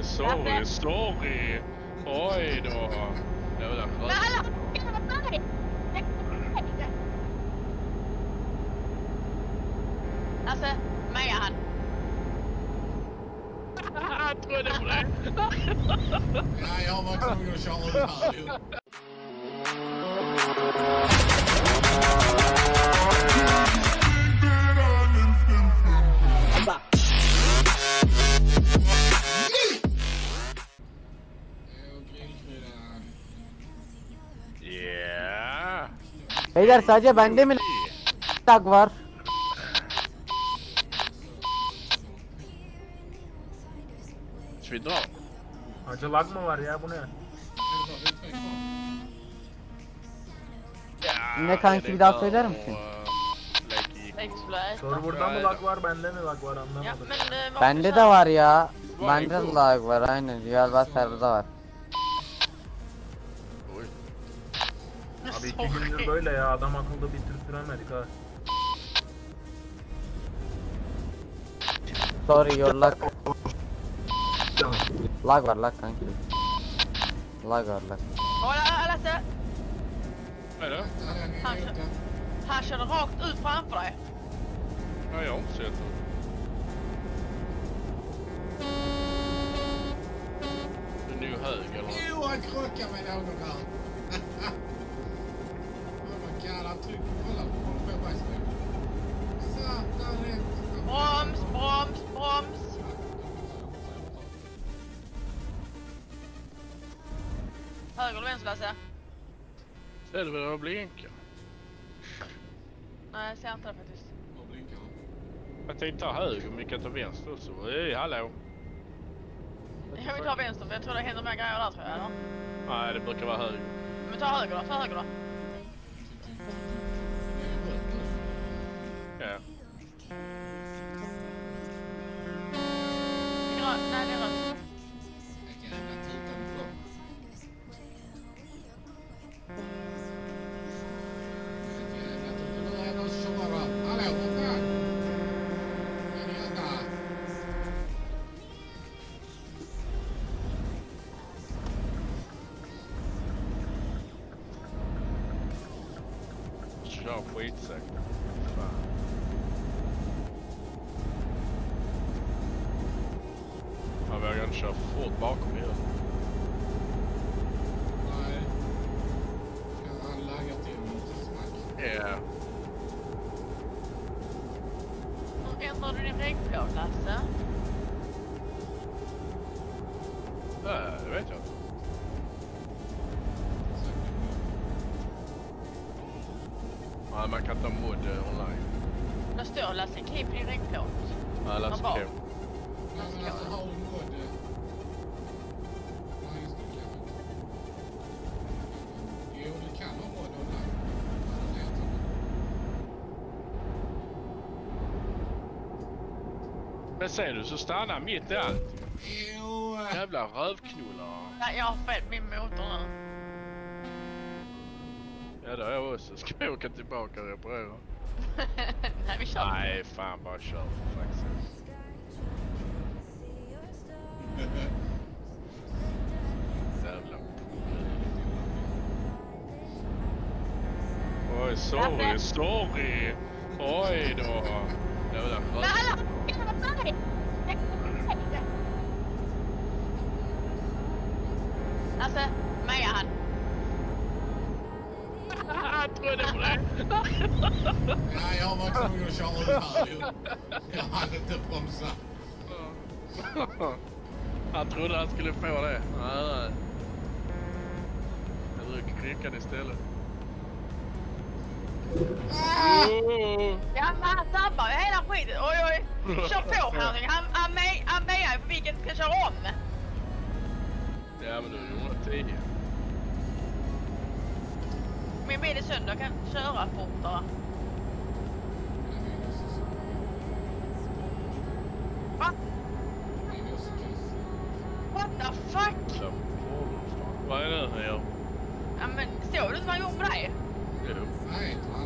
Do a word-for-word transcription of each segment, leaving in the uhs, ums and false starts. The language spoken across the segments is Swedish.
Oj, sorry, sorry. Oj då. Det var den röd. Alltså, Maja han. Jag trodde på det. Ja, jag var tvungen att köra ut här ju. Yeah. Beyler sadece bende mi lag var? Ska vi dra? Acı lag mı var ya, bu ne? Ne kanki, bir daha söyler misin? Server'da mı lag var, bende mi lag var, anlamadım. Ja, men, Bende de var ya. Bende de lag var aynen. Galiba serverda var. Abi iki gündür böyle ya, adam akıllı bir tür süremedik ha. Sorry your lag. Lag var lag kanki. Lag var lag. Kolla, Lasse! Vad är det? Han, han körde rakt ut framför dig. Ja, jag har inte sett det. Du är nog hög eller? Jo, han krockar med någon här. Oh my god, han trycker på kolla på honom på bajsbänken. Satan rätt. Broms, broms, broms. Höger eller vänster, Lasse? Ser du vad det blinkar? Nej, jag ser inte det faktiskt. Vad blinkar han? Jag tänkte ta höger, men vi kan ta vänster också. Hej, hallå. Jag vill ta vänster, för jag tror det händer mer grejer där, tror jag. Eller? Nej, det brukar vara höger. Men ta höger då, ta höger då. Ja. Grön, nej det är rött. Jag kan ändå titta på. Nu är någon som köra. Hallå, vad fan? Är ni där? Kör skitsäkert. Fan. Jag vågar inte köra för fort bakom er. Nej. Ska han lägga till lite smack? Ja. Hur ändrar du din regnplåt, Lasse? Nej, det vet jag inte. Nej, man kan ta mod online. Där står Lasse Keep din regnplåt. Nej, Lasse Bra. Keep. Nej, men alltså har du mod? Nej, just det, kan man. Jo, du kan ha mod online. Det är inte. Men ser du så stannar mitt i allt. Jo. Jävla rövknullar. Nej, jag har fällt min motor nu. Ja, det har jag också. Ska vi åka tillbaka och reparera? Nej, vi kör. Nej, fan bara kör. Faktiskt. Jävla oj, sorry, sorry. Oj då. Jävla röv. Alltså, Maja han. Jag trodde på det. Ja, jag var tvungen att köra ut här ju. Jag hade inte bromsat. Han trodde han skulle få det. Nej, nej. Jag drog kryckan istället. Ah! Oh. Ja, men han sabbar ju hela skiten. Oj, oj. Kör på här nu. Han, han, me, han mejar på vilken ska köra om. Ja, men du är hundra tio. Min bil är sönder, kan köra fortare. Va? What the fuck? Vad är det här? Ja, men såg du inte vad han gjorde med dig? Jo. Nej, han.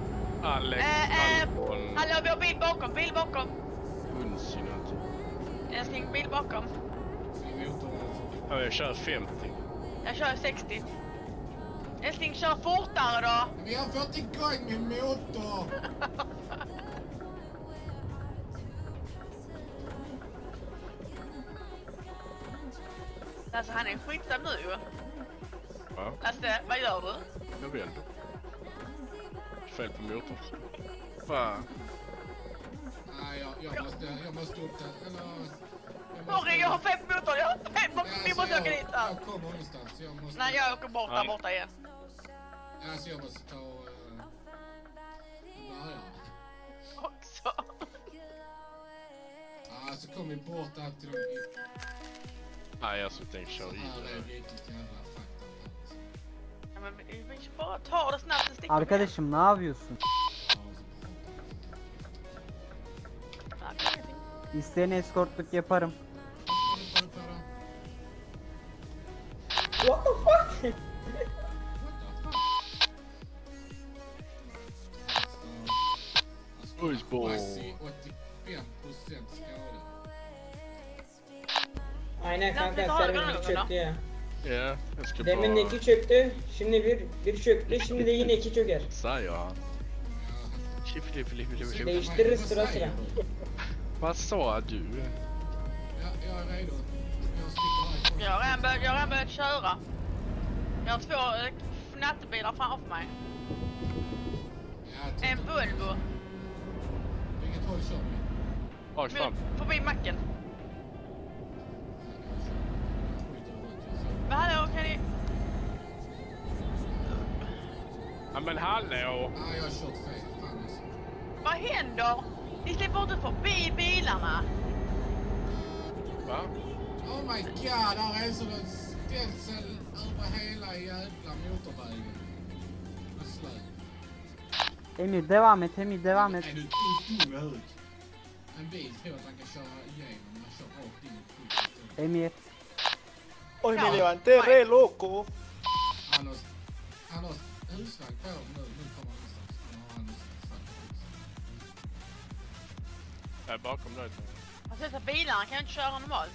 Alex Eh, eh, Alfon. hallå, vi har bil bakom, bil bakom. Unsinat. Eh, älskling, bil bakom. Ja, jag kör femtio. Jag kör sextio. Älskling, kör fortare då. Vi har fått igång min motor. Alltså han är skitsam nu ju. Ja, Lasse, vad gör du? jag vet. Fel på motorn. Fan. Nej, jag, jag måste, jag måste upp där. Eller... Sorry, jag har fem motor, jag har fem motor. Vi måste åka dit här. Jag kommer någonstans. Jag måste... Nej, jag åker bort där borta igen. Alltså jag måste ta... Uh... börja. Också. Alltså kom vi bort där till de... Nej, jag skulle tänka köra Här är vidare. riktigt jävla fakta. Ja, men vi, vi ska bara ta det snabbt och sticka. Arkadaşım ne yapıyorsun? İsteyen eskortluk yaparım. What the fuck? Ojsbo. åttiofem procent skada. Aynen kanka serverlik çöktü ya. Ja, jag ska Demin bara... iki çöktü, şimdi bir bir çöktü, şimdi de yine iki çöker. Säger han. Chip, chip, chip, chip, chip. Değiştiririz sıra sıra. Vad sa du? Ja, jag är redo. Jag sticker härifrån. Jag har redan börjat, jag har redan börjat köra. Jag har två eh, fnattebilar framför mig. Ja, En Volvo. vilket håll kör vi? Rakt fram. Förbi macken. Men hallå, kan ni... Ja men hallå! Ja, jag har kört fel. Fan alltså. Vad händer? Ni släpper inte förbi bilarna. Va? Oh my god, här är så en stängsel över hela jävla motorvägen. Vad slö. Emir devam et, Emir devam et. Är du dum i huvudet? En bil tror att han kan köra igenom, men han kör rakt in i skiten. Emir. Hoy Ja, me levanté re loco. Han har, han har husvagn på nu, nu kommer han någonstans. Nu har han husvagn på hus. Jag är bakom dig. Alltså dessa bilarna kan jag inte köra normalt.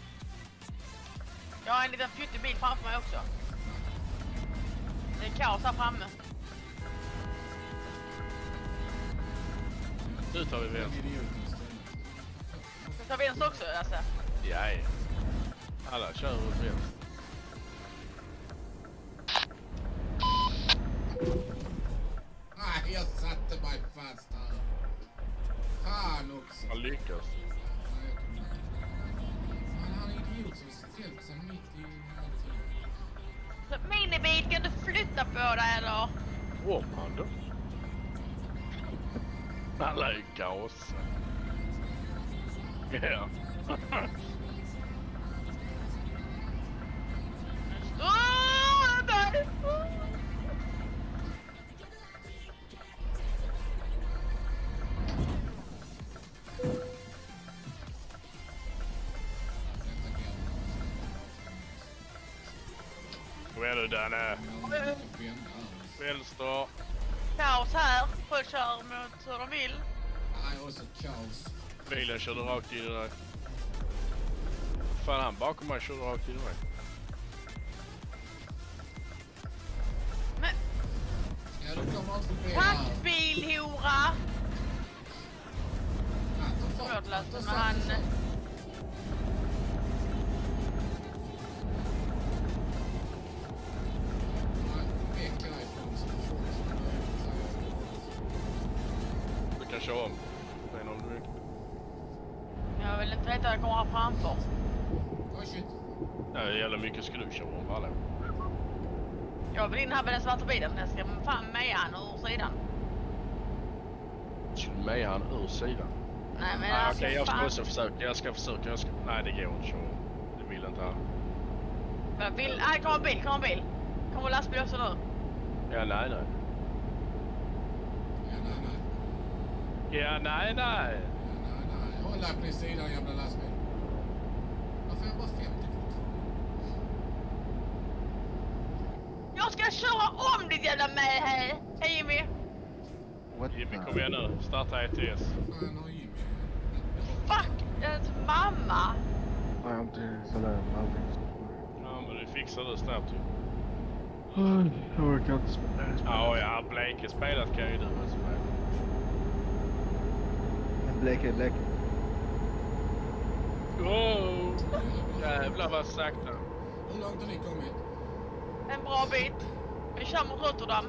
Jag har en liten fjuttig bil framför mig också. Det är kaos här framme. Nu tar vi Den vänster. idioten istället. Ska vi ta vänster också, alltså? Ja, ja. Alla kör åt vänster. Nej, jag satte mig fast här. Fan också. Han lyckas. Nej, jag kommer inte. Men han är idiot som ställt sig mitt i allting. Så minibil, kan du flytta på dig eller? Om han då? Alla är kaos. Ja. Åh, där! Kom igen nu Danne. Vänster. Kaos här. Folk kör mot hur de vill. Nej, och så kaos. Bilen körde rakt in i dig. Fan, han bakom mig körde rakt in i mig. Men, Ja, du kommer inte förbi här. tackbil, hora! Ja, ta fart. Förlåt Lasse, Ta men fart, han... ta fart. Nej, väck härifrån så fort som möjligt. Du kan köra om. Det är någon du vill. Jag vill inte veta vad jag kommer ha framför. Oh shit. Ja, det gäller mycket ska du köra om. Hallå. Jag vill in här med den svarta bilen. Jag ska fan meja han ur sidan. Skulle med han ur sidan. Nej men Ah, alltså Okej, jag ska fan. också försöka. Jag ska försöka. Jag ska... Nej, det går inte att köra om. Det vill inte han. Jag vill... Nej, kommer en bil, kommer en bil. Kommer lastbil också nu. Ja, nej, nej. Ja, nej, nej. Ja, nej, nej. Ja, nej, nej. Håll där på din sida, jävla lastbil. Varför är jag bara femtio fot? Jag ska köra om ditt jävla med här. Hej Jimmy. Jimmy, kom igen nu. Starta E T S. Fan, har Jimmy. Fuck, ens mamma. samma. Nej, inte sådär allting. Ja, men det fixar du snabbt ju. Jag orkar inte spela. Ja, ja, Bleke spelat kan ju du också spela. Bleke är läcker. Wow! Jävlar vad sakta. Hur långt har ni kommit? En bra bit. Vi kör mot Rotterdam.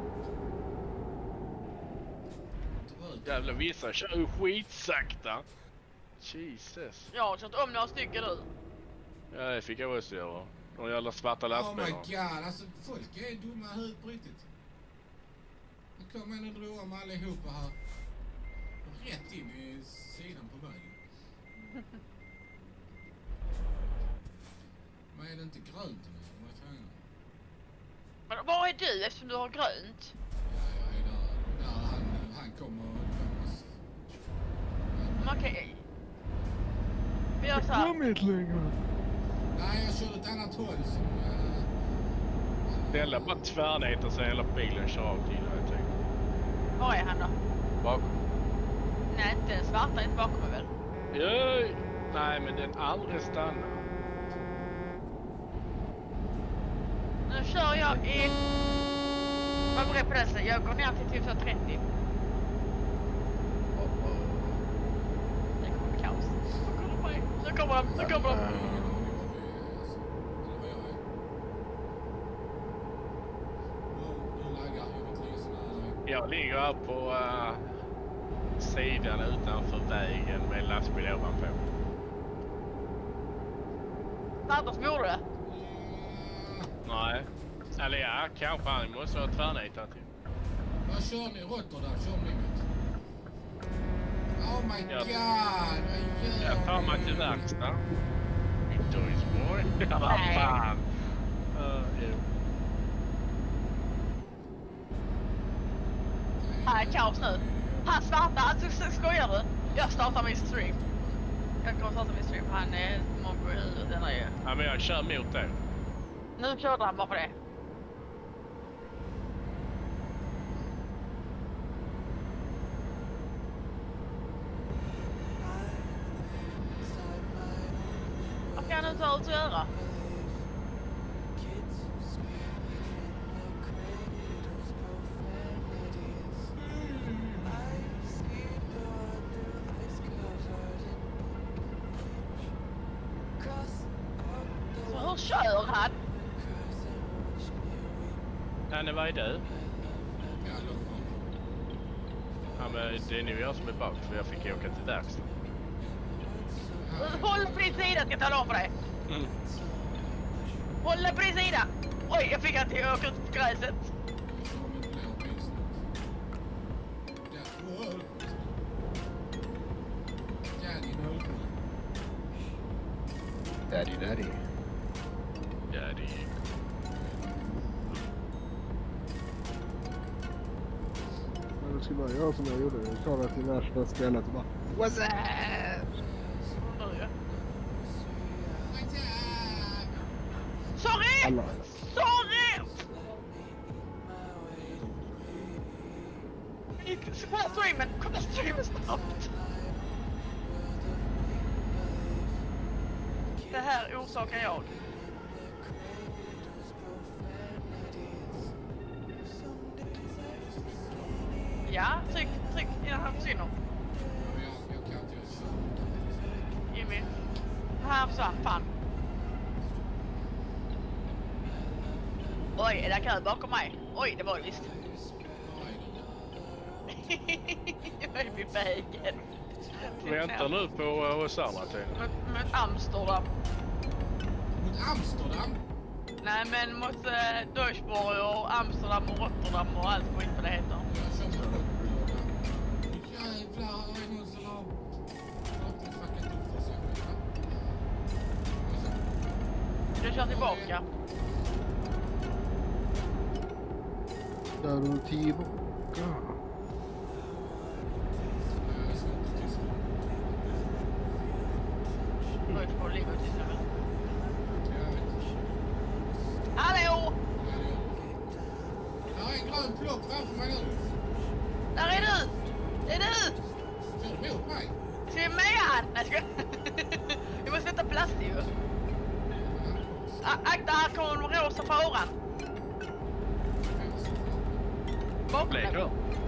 Jävlar, vissa kör ju skitsakta. Jesus. Jag har kört om några stycken nu. Ja, det fick jag också göra. De jävla svarta Oh my lastbilar. god, alltså folk är dumma i huvudet på riktigt. Nu kommer en och drog om allihopa här. Rätt in i sidan på vägen. Men är det inte grönt nu? Vad fan? Men var är du eftersom du har grönt? Ja, jag är där. Där han, han kommer och oss. Men okej. Vi gör så här. Kommit längre. Nej, jag kör ett annat håll som... Uh, Det gäller bara tvärnit och sen hela bilen kör av till det, jag tänker. Var är han då? Bakom. Nej, inte den svarta, inte bakom mig väl? Jöj! Nej, men den aldrig stannar. Nu kör jag i... Var beredd på det? Jag går ner till typ så trettio. Oh, oh. Det kommer kaos. Nu kommer de mig. Nu kommer de. Nu kommer de. Jag ligger här på uh, sidan utanför vägen med lastbil ovanpå. Varför smorde det? Nej. Eller ja, kanske han måste vara tvärnitad till. Vad kör ni? Rotterdam? Kör ni mot? Oh my Ja. god! Vad gör Jag tar mig till verkstad. Dojsborg. Ja, vad fan. Uh, jo. Här är kaos nu. Han svarta, alltså så skojar du? Jag startar min stream. Jag kommer starta min stream. Han är mongo i huvudet, den är ju. Ja, men jag kör mot det. Nu körde han bara på det. Vad kan han ta ut att göra? Så hur kör han? Danne, vad är du? Ja, men det är nu jag som är bak, för jag fick åka till verkstad. Håll på din sida, ska jag tala om för dig. Mm. Håll på din sida. Oj, jag fick att jag åka ut på gräset. Daddy, daddy. Daddy. Men det skulle bara göra som jag gjorde. Jag tar det till nästa spelet och bara... What's up? Sorry! Alla. Sorry! Kolla streamen, kolla streamen snabbt. Det här orsakar jag. Ja, tryck, tryck innan han försvinner. Jag kan inte göra så. Jimmy. Här försvann, fan. Oj, är det kö bakom mig? Oj, det var det visst. Jag är vid vägen. Vänta nu på uh, hos alla till. Mot, mot Amsterdam. Mot Amsterdam? Nej, men mot eh, Dojsborg och Amsterdam och Rotterdam och allt skit vad det heter. Jag kör mot Rotterdam. Jävlar, är det någon som har... Fucking fucking dumt för sig. Jag kör tillbaka. Där du tillbaka. Dojsborg ligger till nu. Hallå! Där är en grön plopp framför mig nu. Där är du! Det är du! Kör du mot mig? Ska vi med han? Nej, ska fast ju. Akta, här kommer de rosa faran. Vad blev det?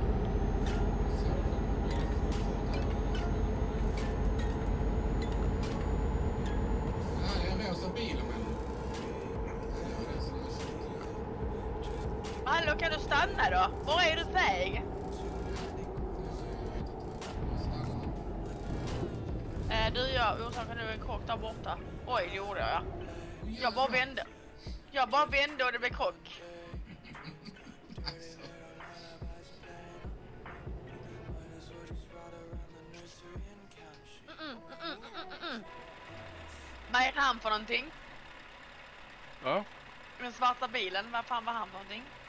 Hallå, kan du stanna då? Var är du väg? Eh, du, jag orsakade nu en krock där borta. Oj, det gjorde jag, ja. Jag bara vände. Jag bara vände och det blev krock. Mm, mm, mm, mm, mm. Vad är han för någonting? Ja. Den svarta bilen, vad fan var han för någonting?